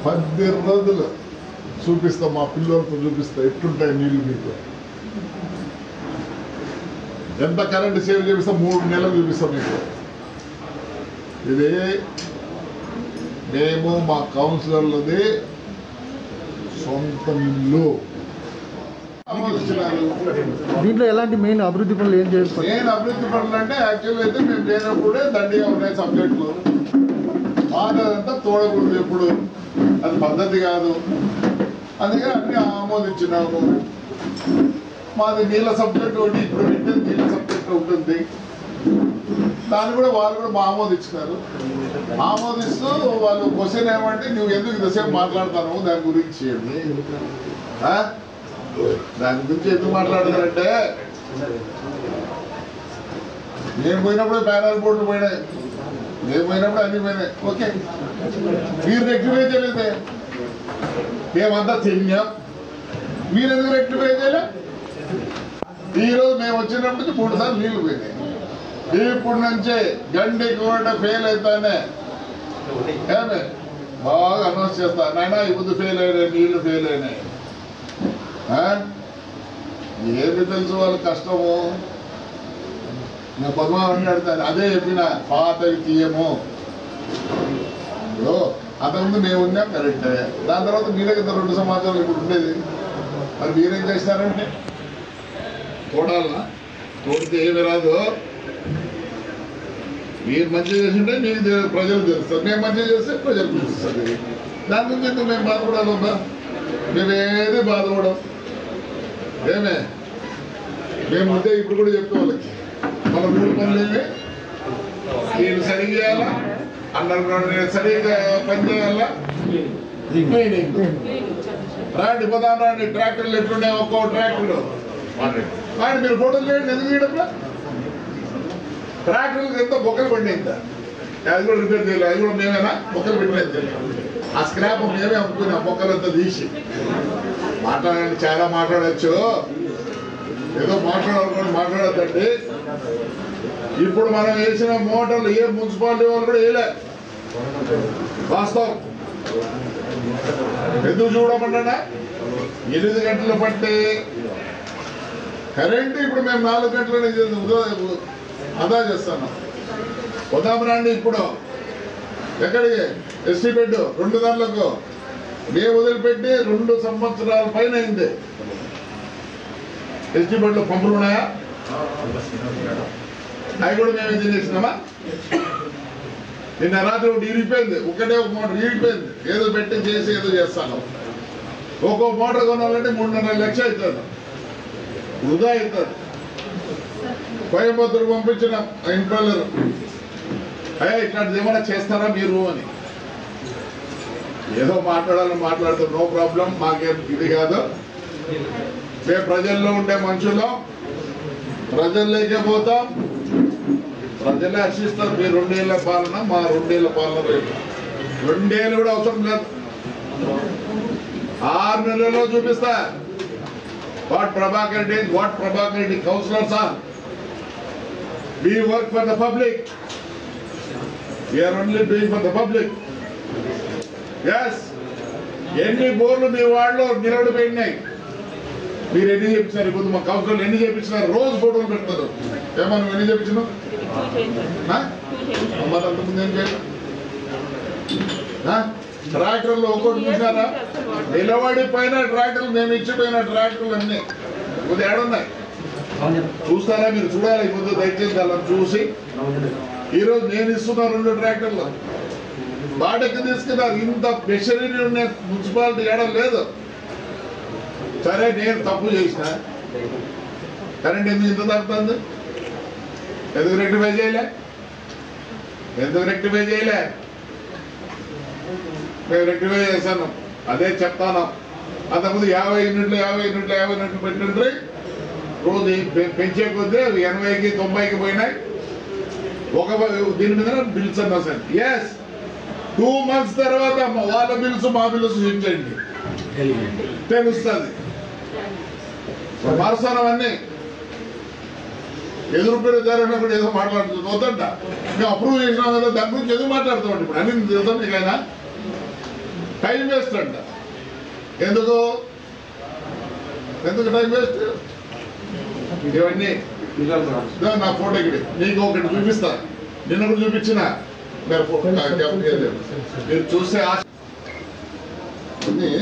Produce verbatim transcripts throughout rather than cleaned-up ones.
పది రోజులు చూపిస్తా, మా పిల్లలతో చూపిస్తా ఎట్లుంటాయి నీళ్లు మీకు. ఎంత కరెంట్ సేవ్ చూపిస్తా, మూడు నెలలు చూపిస్తాం మీకు. ఇది మేము మా కౌన్సిలర్లది సొంత ఇల్లు. దీంట్లో ఎలాంటి మెయిన్ అభివృద్ధి పనులు ఏం చేస్తారు? మెయిన్ అభివృద్ధి పనులు అంటే యాక్చువల్గా అయితే మేము లేనప్పుడే దండిగా ఉన్నాయి సబ్జెక్టులు. మాదంతా తోడకూడదు ఎప్పుడు, అది పద్ధతి కాదు. అందుకే అన్ని ఆమోదించినాము. మాది నీళ్ళ సబ్జెక్ట్ ఒకటి ఇప్పుడు పెట్టేది నీళ్ళ సబ్జెక్ట్ ఉంటుంది. దాన్ని కూడా వాళ్ళు కూడా మా ఆమోదించినారు. ఆమోదిస్తూ వాళ్ళు క్వశ్చన్ ఏమంటే నువ్వు ఎందుకు ఇంతసేపు మాట్లాడుతున్నావు దాని గురించి అని. దాని గురించి ఎందుకు మాట్లాడతారంటే నేను పోయినప్పుడే ప్యానల్ బోర్డులు పోయినాయి, నేను పోయినప్పుడు అన్ని పోయినాయి. ఓకే, మీరు రెక్టిఫై చేయలేదే, మేమంతా తిన్నాం, మీరు ఎందుకు రెక్టిఫై చేయలే? ఈరోజు మేము వచ్చినప్పటికి మూడు సార్లు నీళ్లు పోయినాయి. ఇప్పుడు నుంచే గండి కూడా ఫెయిల్ అవుతానే ఏమే బాగా అనౌన్స్ చేస్తా, నాయన ఇప్పుడు ఫెయిల్ అయినాయి, నీళ్లు ఫెయిల్ అయినాయి. ఏమి తెలుసు వాళ్ళ కష్టము. నేను పద్మావని అడుగుతాను, అదే చెప్పిన పాతవి తీయము. ఇప్పుడు అంతకుముందు మేము ఉన్నాం కరెక్టే, దాని తర్వాత మీరే కదా రెండు సంవత్సరాలు ఇప్పుడు ఉండేది. మరి మీరేం చేస్తారంటే తోడాలనా? తోడితే ఏమి రాదు. మీరు మంచి చేసింటే మీకు ప్రజలు తెలుస్తారు, మేము మంచి చేస్తే ప్రజలు తెలుస్తుంది. దాని గురించి ఎందుకు మేము బాధపడాలమ్మా? మేమేది బాధపడం. ఏమే మేము ఉంటే ఇప్పుడు కూడా చెప్తే వాళ్ళకి మన మూడు పనులు ఏమి, నేను సరిగ్గా చేయాలా, అండర్ గ్రౌండ్ నేను సరిగ్గా పని చేయాలా, క్లీనింగ్. రాండి పోదాం రాండి, ట్రాక్టర్లు ఎట్లున్నాయి ఒక్కో ట్రాక్టర్ కానీ మీరు ఫోటోలు చేయండి. ఎందుకు చేయడంలో ట్రాక్టర్లకు ఎంతో బొక్కలు పడినాయిందా? అది కూడా రిపేర్ చేయాలి, అది కూడా మేమేనా బొక్కలు పెట్టినది. ఆ స్క్రాప్ మేమే అమ్ముకుని ఆ బొక్కలంతా తీసి. మాట్లాడండి, చాలా మాట్లాడచ్చు, ఏదో మాట్లాడాలనుకోండి మాట్లాడద్దండి. ఇప్పుడు మనం వేసిన మోటార్లు ఏ మున్సిపాలిటీ వాళ్ళు కూడా వేయలే, వాస్తవం. ఎందుకు చూడమంటా? ఎనిమిది గంటలు పట్టి కరెంట్ ఇప్పుడు మేము నాలుగు గంటలు అదా చేస్తాను. వద్దాం రండి. ఇప్పుడు ఎక్కడికి ఎస్టీ బెడ్ రెండు దాంట్లకు మేము వదిలిపెట్టి రెండు సంవత్సరాల పైన అయింది. ఎస్టీ బెడ్లో పంపులు ఉన్నాయా? అవి కూడా మేము ఏం చేసినామా? నిన్న రాత్రి ఒకటి ఇరిగిపోయింది, ఒకటే ఒక మోటార్ ఇరిగిపోయింది. ఏదో పెట్టి చేసి ఏదో చేస్తాను. ఒక్కో మోటార్ కొనాలంటే మూడున్నర లక్షలు అవుతుంది, వృధా అవుతుంది. కోయంబత్తూరు పంపించిన ఇంప్రోలర్, అయ్యా ఇట్లాంటిది ఏమైనా చేస్తారా మీరు అని. ఏదో మాట్లాడాలని మాట్లాడతారు, నో ప్రాబ్లం, మాకేం ఇది కాదు. మేము ప్రజల్లో ఉండే మనుషులు, ప్రజల్లోకే పోతాం, ప్రజలే హర్షిస్తారు. మీ రెండేళ్ల పాలన, మా రెండేళ్ల పాలన రేపు రెండేళ్ళు కూడా అవసరం లేదు, ఆరు నెలల్లో చూపిస్తా. What Prabhakar Reddy, what Prabhakar Reddy councillors are. We work for the public. We are only doing for the public. Yes. ఎన్ని బోర్లు మీ వాళ్ళు నిలబడి పోయినాయి, మీరు ఎన్ని చేపించారు? ఇప్పుడు మా కౌన్సిలర్లు ఎన్ని చేపించినారు? రోజు ఫోటోలు పెడతారు. ఏమన్నా ఎన్ని చేపించినావు? మరి అంతకుముందు ఏం చేయాలి? ట్రాక్టర్లు ఒక్కొక్కటి చూసారా? నిలబడి పైన ట్రాక్టర్లు, మేము ఇచ్చిపోయిన ట్రాక్టర్లు అన్నీ కొద్ది ఏడున్నాయి చూస్తారా? మీరు చూడాలి ఇప్పుడు దయచేసి వాళ్ళని చూసి. ఈరోజు నేను ఇస్తున్నా రెండు ట్రాక్టర్లు బాటకి తీసుకున్నారు. ఇంత మెషినరీ ఉన్న మున్సిపాలిటీ ఏడం లేదు. సరే నేను తప్పు చేసిన, కరెంట్ ఎందుకు ఇంత తగ్గుతుంది? ఎందుకు రెక్టిఫై చేయలే? ఎందుకు రెక్టిఫై చేయలే? మేము రెక్టిఫై చేస్తాను, అదే చెప్తాను. అంతకుముందు యాభై యూనిట్లు యాభై యూనిట్లు యాభై యూనిట్లు పెట్టిండ్రి. రోజు పెంచే కొద్దీ ఎనభైకి తొంభైకి పోయినాయి. ఒక దీని మీద బిల్స్ అన్నా సార్. ఎస్, టూ మంత్స్ తర్వాత వాళ్ళ బిల్స్ మా బిల్స్ చూపించండి, తెలుస్తుంది. మరసనం అన్నీ ఎదురు పెరుగుతారని కూడా ఏదో మాట్లాడుతుంది. వద్దంట, మేము అప్రూవ్ చేసినాం కదా, దాని గురించి ఎందుకు మాట్లాడుతామండి? ఇప్పుడు అన్ని తెలుసా మీకు? ఆయన టైం వేస్ట్ అంట. ఎందుకు ఎందుకు టైం వేస్ట్? ఇవన్నీ ఇదో నా ఫోటో ఇక్కడ నీకు ఒకటి చూపిస్తా, నిన్న కూడా చూపించిన మీరు ఫో- నాకు చెప్పలేదు. మీరు చూసే ఆశ అన్ని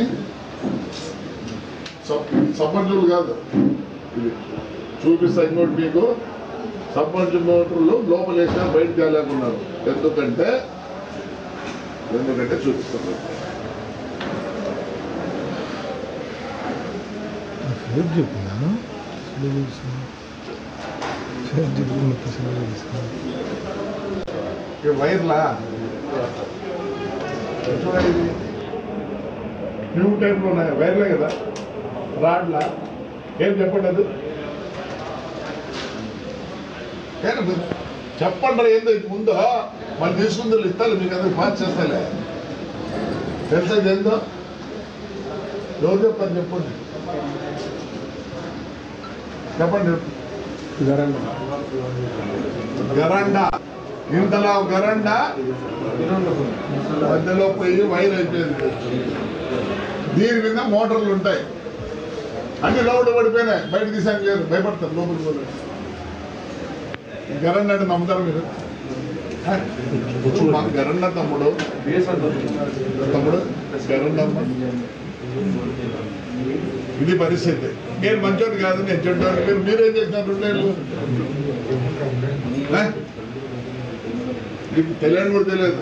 సబ్మర్జులు కాదు, ఇవి చూపిస్తా. ఇంకోటి మీకు సబ్మర్జు మోటార్లు లోపల వేసినా బయట తేలేకున్నారు. ఎందుకంటే ఎందుకంటే చూపిస్తారు. ఫేర్ చెప్పినా ఫేర్ చెప్పి వైర్లా చూడండి, న్యూ టైప్లో ఉన్నాయి వైర్లే కదా, రాడ్లా ఏం చెప్పండి. అది ఏంటి చెప్పండి, ఏందో ఇది ముందు మళ్ళీ తీసుకుందో ఇస్తాను మీకు అందరికి పాస్ చేస్తాలే. తెలుసా ఇది ఏందో? ఎవరు చెప్తారు చెప్పండి, చెప్పండి. గరండా, ఇంతలా గరండా మధ్యలో పోయి వైర్ అయిపోయింది. దీని మీద మోటార్లు ఉంటాయి, అన్ని లోపల పడిపోయినాయి. బయట తీసాను లేదు, భయపడతారు లోపలికి పోతే. గరండా అంటే నమ్ముతారు మీరు? మాకు గరండా తమ్ముడు తమ్ముడు గరండా అమ్మ. ఇది పరిస్థితి. నేను మంచోడు కాదు, నేను చెడ్డోడు. మీరు మీరేం చేసినారు రెండేళ్ళు? మీకు తెలియని కూడా తెలియదు.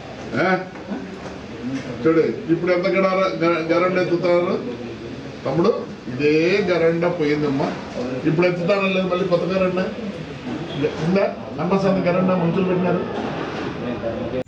చూడు ఇప్పుడు ఎంత గడ గరండ ఎత్తుతున్నారు తమ్ముడు. ఇదే గరండ పోయిందమ్మా, ఇప్పుడు ఎత్తుతాను లేదు. మళ్ళీ కొత్త గరండ ఉందా? అన్నసంత గరండ మంచులు పెట్టినారు.